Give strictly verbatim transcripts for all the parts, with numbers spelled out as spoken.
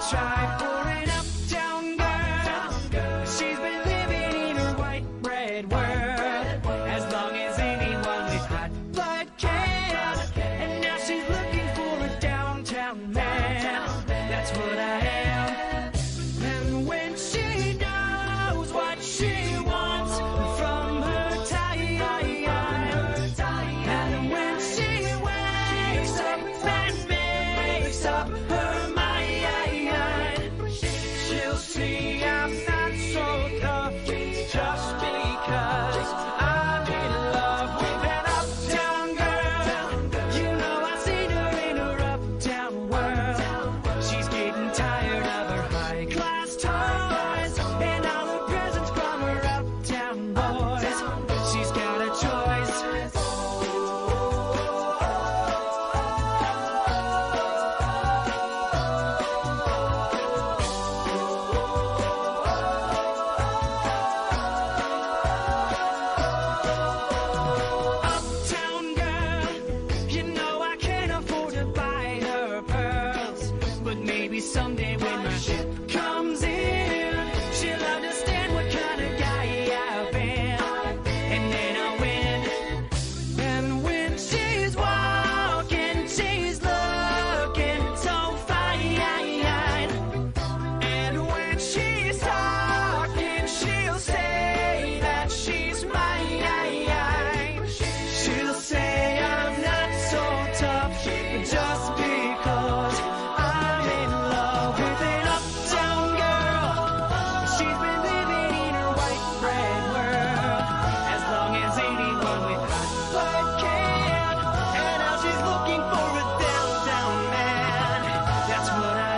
try for an uptown girl. She's been living in her white bread world as long as anyone with hot blood can. And now she's looking for a downtown man. That's what I am. And when she knows what she wants from her time, and when she wakes up and makes up her mind, she'll see I'm not so tough just because I'm in love with an uptown girl. You know I've seen her in her uptown world. She's getting tired of her high-class toys and all the presents from her uptown boys. She's got a choice. Uptown girl, you know I can't afford to buy her pearls, but maybe someday when my ship comes in, she'll understand what kind of guy I've been, and then I'll win. And when she's walking, she's looking so fine, and when she's talking, she'll say that she's mine. She'll say I'm not so tough just because I'm in love with an uptown girl. She's been living in her white bread world as long as anyone with hot blood can. And now she's looking for a downtown man. That's what I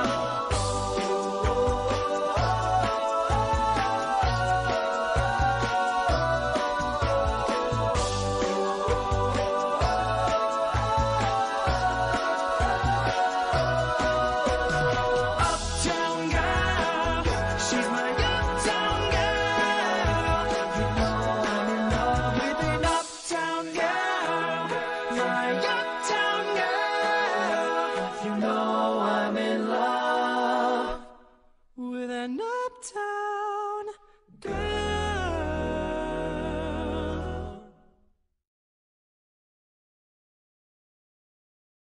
Uptown girl, she's my uptown girl. You know I'm in love with an uptown girl. My uptown girl. You know I'm in love with an uptown